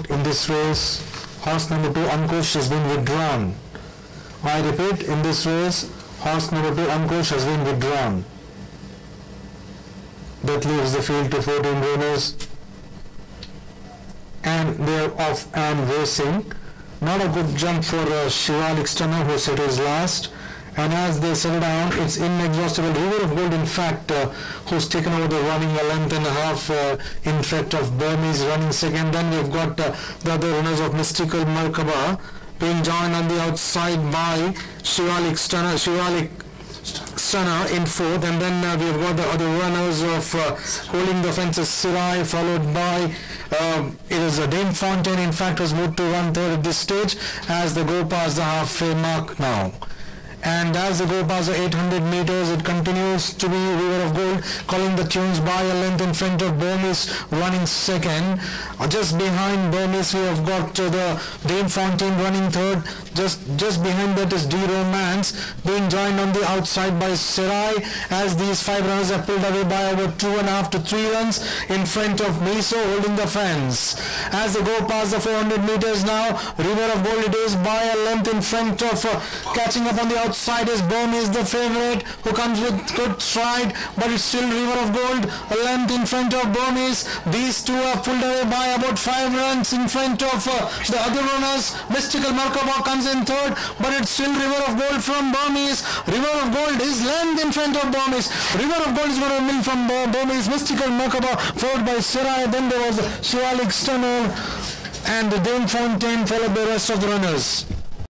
in this race, horse number 2, Ankush, has been withdrawn. I repeat, in this race, horse number 2, Ankush, has been withdrawn. That leaves the field to 14 runners. And they are off and racing. Not a good jump for Shivalik Stunner, who settles last. And as they settle down, it's inexhaustible River of Gold, in fact, who's taken over the running a length and a half in fact of Burmese running second. Then we've got the other runners of Mystical Merkaba being joined on the outside by Shivalik Stunner in fourth, and then we've got the other runners of holding the fences, Sirai, followed by it is a Dame Fontaine, in fact, was moved to run third at this stage as they go past the halfway mark now. And as they go past the 800 meters, it continues to be River of Gold calling the tunes by a length in front of Burmese running second. Just behind Burmese we have got the Dame Fontaine running third. Just behind that is D-Romance being joined on the outside by Serai, as these 5 runners are pulled away by over 2.5 to 3 runs in front of Miso holding the fence. As they go past the 400 meters now, River of Gold it is by a length in front of catching up on the outside is Burmese, the favorite, who comes with good stride, but it's still River of Gold a length in front of Burmese. These two are pulled away by about 5 runs in front of the other runners. Mystical Merkaba comes in third, but it's still River of Gold from Burmese. River of Gold is length in front of Burmese. River of Gold is going to win from Burmese. Mystical Merkaba followed by Serai. Then there was Shivalik Stunner and the Dame Fontaine, followed by the rest of the runners.